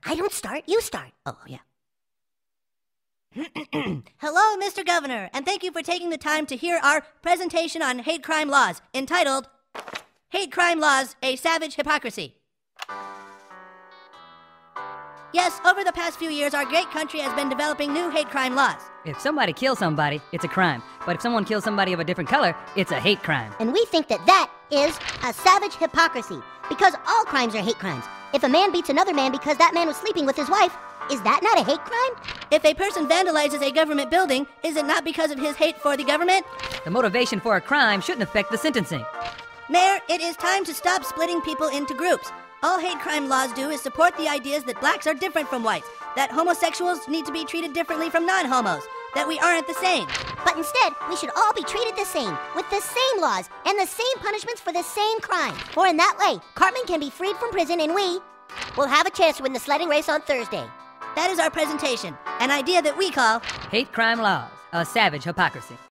I don't start, you start. Oh, yeah. Hello, Mr. Governor, and thank you for taking the time to hear our presentation on hate crime laws, entitled Hate Crime Laws, A Savage Hypocrisy. Yes, over the past few years, our great country has been developing new hate crime laws. If somebody kills somebody, it's a crime. But if someone kills somebody of a different color, it's a hate crime. And we think that that is a savage hypocrisy, because all crimes are hate crimes. If a man beats another man because that man was sleeping with his wife, is that not a hate crime? If a person vandalizes a government building, is it not because of his hate for the government? The motivation for a crime shouldn't affect the sentencing. Mayor, it is time to stop splitting people into groups. All hate crime laws do is support the ideas that blacks are different from whites, that homosexuals need to be treated differently from non-homos, that we aren't the same. But instead, we should all be treated the same, with the same laws and the same punishments for the same crime. For in that way, Cartman can be freed from prison and we will have a chance to win the sledding race on Thursday. That is our presentation, an idea that we call Hate crime laws, a savage hypocrisy.